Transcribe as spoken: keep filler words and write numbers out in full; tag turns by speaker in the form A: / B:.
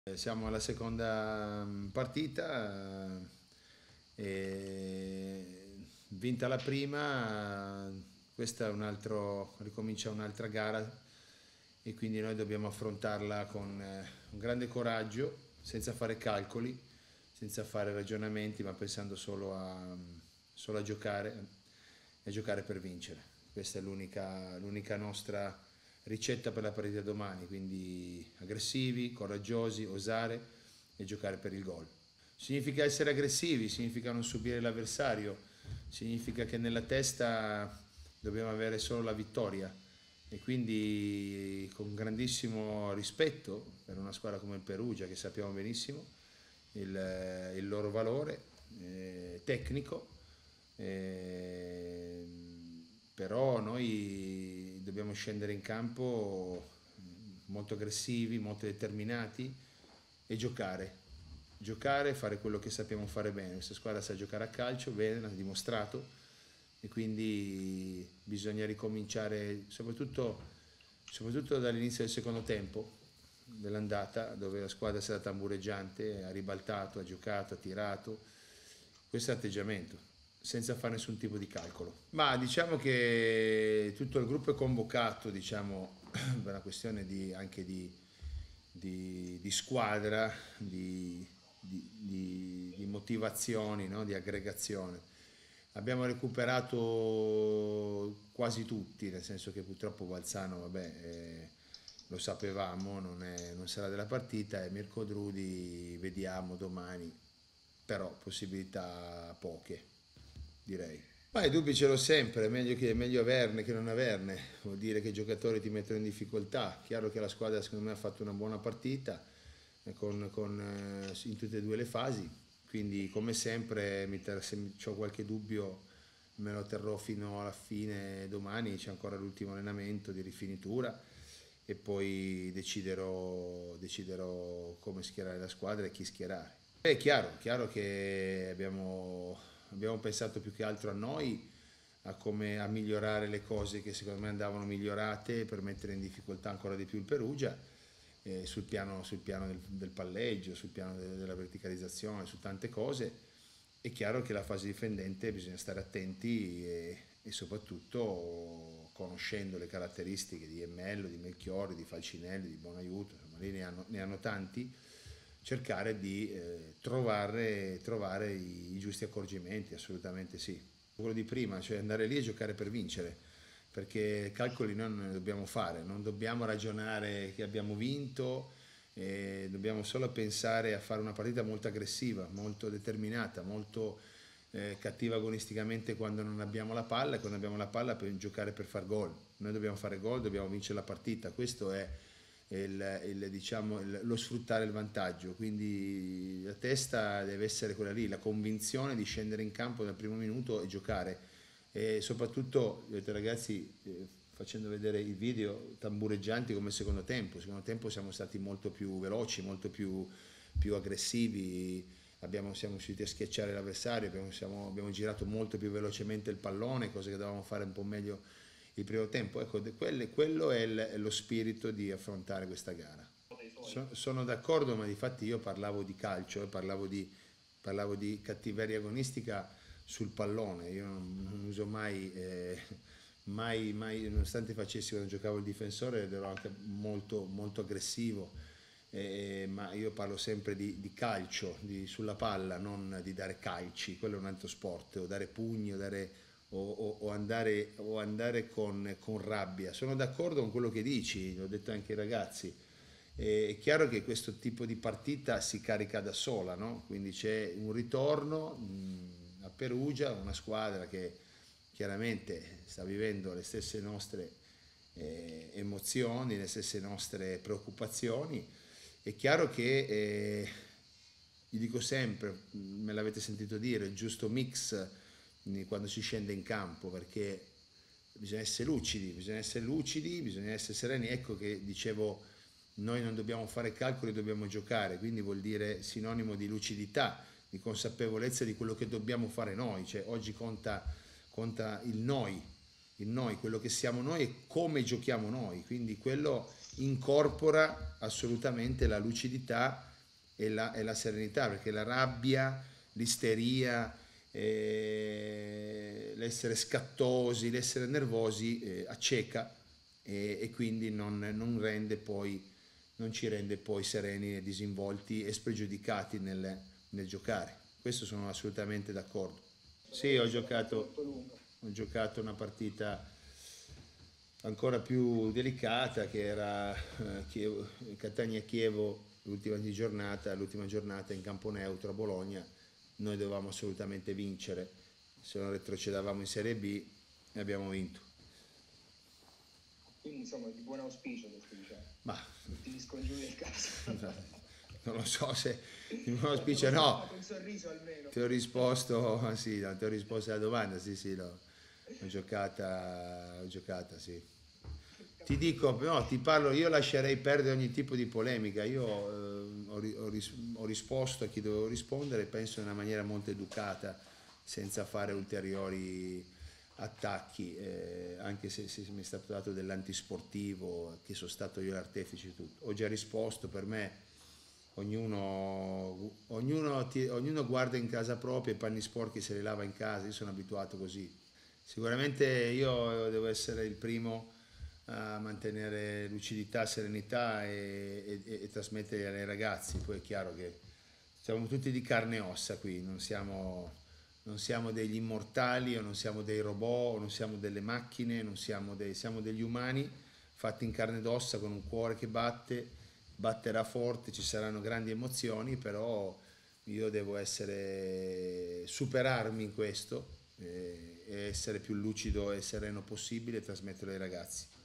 A: Eh, Siamo alla seconda mm, partita, eh, e vinta la prima, eh, questa è un altro, ricomincia un'altra gara e quindi noi dobbiamo affrontarla con eh, un grande coraggio, senza fare calcoli, senza fare ragionamenti, ma pensando solo a, solo a giocare e a giocare per vincere. Questa è l'unica l'unica nostra ricetta per la partita domani, quindi aggressivi, coraggiosi, osare e giocare per il gol. Significa essere aggressivi, significa non subire l'avversario, significa che nella testa dobbiamo avere solo la vittoria e quindi con grandissimo rispetto per una squadra come il Perugia, che sappiamo benissimo il, il loro valore eh, tecnico, eh, però noi dobbiamo scendere in campo molto aggressivi, molto determinati e giocare. Giocare, fare quello che sappiamo fare bene. Questa squadra sa giocare a calcio, bene, l'ha dimostrato e quindi bisogna ricominciare soprattutto, soprattutto dall'inizio del secondo tempo dell'andata, dove la squadra è stata tambureggiante, ha ribaltato, ha giocato, ha tirato. Questo è l'atteggiamento, senza fare nessun tipo di calcolo. Ma diciamo che tutto il gruppo è convocato, diciamo, per una questione di, anche di, di, di squadra, di, di, di, di motivazioni, no? Di aggregazione. Abbiamo recuperato quasi tutti, nel senso che purtroppo Balzano, vabbè, eh, lo sapevamo, non, è, non sarà della partita, e Mirko Drudi vediamo domani, però possibilità poche, direi. Ma i dubbi ce l'ho sempre, è meglio, che, è meglio averne che non averne, vuol dire che i giocatori ti mettono in difficoltà. Chiaro che la squadra secondo me ha fatto una buona partita eh, con, con, eh, in tutte e due le fasi, quindi come sempre mi ter- se ho qualche dubbio me lo terrò fino alla fine domani, c'è ancora l'ultimo allenamento di rifinitura e poi deciderò, deciderò come schierare la squadra e chi schierare. È chiaro, chiaro che abbiamo, abbiamo pensato più che altro a noi, a come a migliorare le cose che secondo me andavano migliorate per mettere in difficoltà ancora di più il Perugia, eh, sul piano, sul piano del, del palleggio, sul piano de- della verticalizzazione, su tante cose. È chiaro che la fase difendente bisogna stare attenti e, e soprattutto conoscendo le caratteristiche di Emmello, di Melchiorri, di Falcinelli, di Buonaiuto, insomma lì ne hanno, ne hanno tanti, cercare di eh, trovare, trovare i, i giusti accorgimenti, assolutamente sì. Quello di prima, cioè andare lì e giocare per vincere, perché calcoli noi non ne dobbiamo fare, non dobbiamo ragionare che abbiamo vinto, eh, dobbiamo solo pensare a fare una partita molto aggressiva, molto determinata, molto eh, cattiva agonisticamente quando non abbiamo la palla, e quando abbiamo la palla per giocare per far gol. Noi dobbiamo fare gol, dobbiamo vincere la partita, questo è il, il, diciamo, il, lo sfruttare il vantaggio, quindi la testa deve essere quella lì, la convinzione di scendere in campo dal primo minuto e giocare e soprattutto, vedete ragazzi, eh, facendo vedere i video tambureggianti come secondo tempo, secondo tempo siamo stati molto più veloci, molto più, più aggressivi, abbiamo, siamo riusciti a schiacciare l'avversario, abbiamo, siamo, abbiamo girato molto più velocemente il pallone, cose che dovevamo fare un po' meglio il primo tempo. Ecco, quelle- quello è, il- è lo spirito di affrontare questa gara. So- sono d'accordo, ma di fatti io parlavo di calcio, eh, parlavo di, parlavo di cattiveria agonistica sul pallone. Io non, non uso mai, eh, mai, mai, nonostante facessi quando giocavo il difensore, ed ero anche molto, molto aggressivo. Eh, ma io parlo sempre di, di calcio, di- sulla palla, non di dare calci, quello è un altro sport, o dare pugni, o, dare, o, o- o andare, o andare con, con rabbia. Sono d'accordo con quello che dici, l'ho detto anche ai ragazzi. Eh, È chiaro che questo tipo di partita si carica da sola, no? Quindi c'è un ritorno mh, a Perugia, una squadra che chiaramente sta vivendo le stesse nostre eh, emozioni, le stesse nostre preoccupazioni. È chiaro che, eh, gli dico sempre, me l'avete sentito dire, il giusto mix eh, quando si scende in campo, perché bisogna essere lucidi, bisogna essere lucidi, bisogna essere sereni. Ecco che dicevo, noi non dobbiamo fare calcoli, dobbiamo giocare, quindi vuol dire sinonimo di lucidità, di consapevolezza di quello che dobbiamo fare noi, cioè oggi conta, conta il noi, il noi, quello che siamo noi e come giochiamo noi, quindi quello incorpora assolutamente la lucidità e la, e la serenità, perché la rabbia, l'isteria, eh, l'essere scattosi, l'essere nervosi eh, acceca e, e quindi non, non rende poi, non ci rende poi sereni e disinvolti e spregiudicati nel, nel giocare. Questo sono assolutamente d'accordo. Sì, ho giocato, ho giocato una partita ancora più delicata che era eh, Chievo- Catania-Chievo l'ultima di giornata, l'ultima giornata in campo neutro a Bologna. Noi dovevamo assolutamente vincere, se non retrocedavamo in Serie B e abbiamo vinto.
B: Quindi insomma di buon auspicio questo diciamo.
A: Ma
B: Tutti gli scongiuri del caso.
A: non lo so se di buon auspicio
B: Non lo so,
A: no,
B: ma con sorriso almeno.
A: ti ho risposto, ah, sì, no, ti ho risposto alla domanda, sì, sì, no. Ho giocata, ho giocata, sì. Ti dico, no, ti parlo, io lascerei perdere ogni tipo di polemica, io eh, ho, ri- ho ris- ho risposto a chi dovevo rispondere, penso in una maniera molto educata, senza fare ulteriori attacchi, eh, anche se, se mi è stato dato dell'antisportivo, che sono stato io l'artefice di tutto. Ho già risposto, per me ognuno, ognuno, ti- ognuno guarda in casa propria, i panni sporchi se li lava in casa, io sono abituato così. Sicuramente io devo essere il primo a mantenere lucidità, serenità e, e- e trasmettere ai ragazzi. Poi è chiaro che siamo tutti di carne e ossa qui, non siamo, non siamo degli immortali o non siamo dei robot o non siamo delle macchine, non siamo, dei, siamo degli umani fatti in carne ed ossa con un cuore che batte, batterà forte, ci saranno grandi emozioni, però io devo essere, superarmi in questo eh, e essere più lucido e sereno possibile e trasmetterlo ai ragazzi.